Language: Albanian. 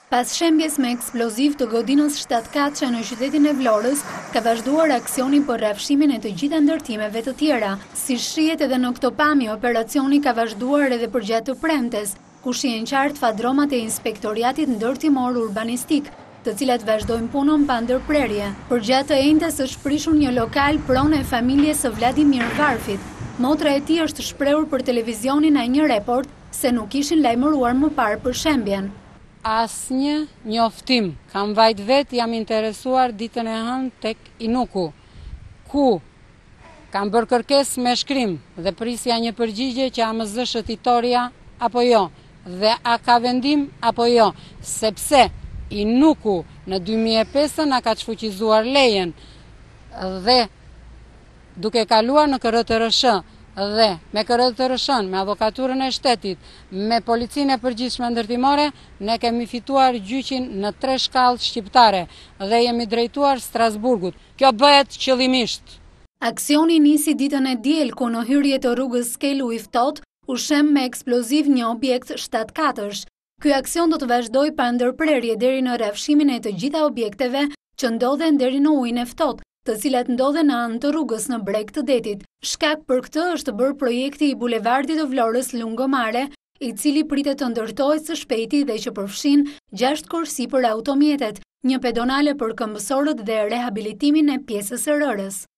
Pas shembjes me eksploziv të godinës 7-katëshe në qytetin e Vlorës, ka vazhduar aksioni për rrafshimin e të gjitha ndërtimeve të tjera. Si shihet edhe në këto pamje, operacioni ka vazhduar edhe përgjatë të premtes, ku shihen qartë fadromat e inspektoriatit ndërtimor urbanistik, të cilat vazhdojnë punën pa ndërprerje. Përgjatë të enjtes është prishur një lokal pronë e familjes së Vladimir Varfit. Motra e tij është shprehur për televizionin në një report se nuk ishin lajmëruar më parë për shembjen. Asnjë njoftim, kam vajt vet, jam interesuar ditën e hënë tek Inuku, ku kam bërë kërkesë me shkrim dhe prisja një përgjigje që a më zë shëtitoria apo jo, dhe a ka vendim apo jo, sepse Inuku në 2005 na ka çfuqizuar lejen dhe duke kaluar në KRTRSH dhe me KRTRSH-n, me avokaturën e shtetit, me policinë e përgjithshme ndërtimore, ne kemi fituar gjyqin në 3 shkallë shqiptare dhe jemi drejtuar Strasburgut. Kjo bëhet qëllimisht. Aksioni nisi ditën e diel, ku në hyrje të rrugës Skelu i ftohtë u shem me eksploziv një objekt 7-katësh. Ky aksion do të vazhdojë pa ndërprerje deri në rrafshimin e të gjitha objekteve që ndodhen deri në ujin e ftohtë, të cilat ndodhen në anë të rrugës në breg të detit. Shkak për këtë është bërë projekti i bulevardit të Vlorës lungomare, i cili pritet të ndërtohet së shpejti dhe që përfshin 6 korsi për automjetet, një pedonale për këmbësorët dhe rehabilitimin e pjesës së rërës.